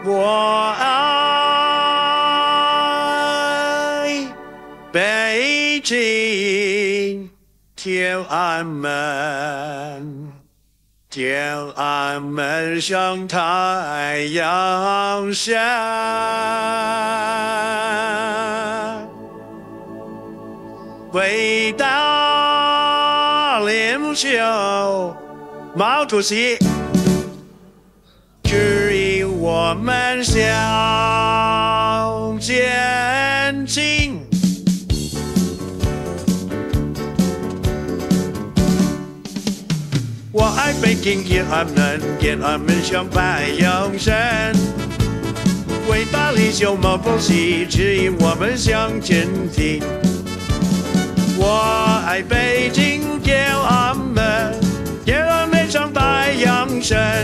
我爱北京天安门，天安门像太阳下，伟大领袖毛主席指引我们向前进。我爱北京天安门，天安门像太阳山，伟大领袖毛主席指引我们向前进。我爱北京天安门，天安门像太阳山，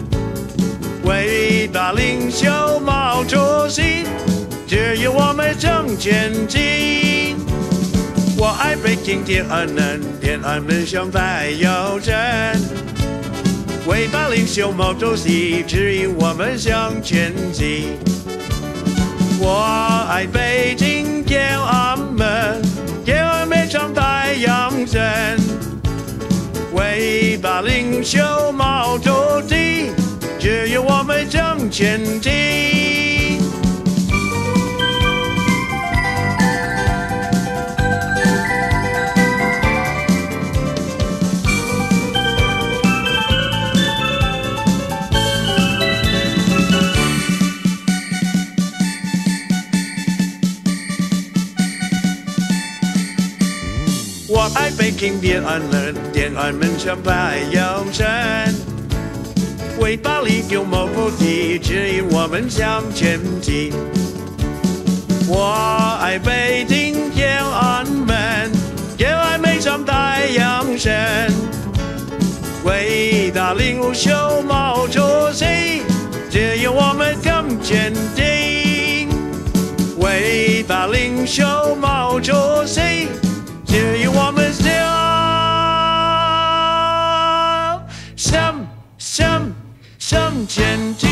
伟大领袖毛主席指引我们向前进。我爱北京天安门，天安门像太阳山，伟大领袖毛主席指引我们向前进。我爱北京天安门，天安门像太阳山，伟大领袖毛主席指引我们向前进。我爱北京天安门，天安门像太阳山，伟大领袖毛主席指引我们向前进。我爱北京天安门，天安门像太阳山，伟大领袖毛主席指引我们向前进。伟大领袖毛主席指引我们向前进。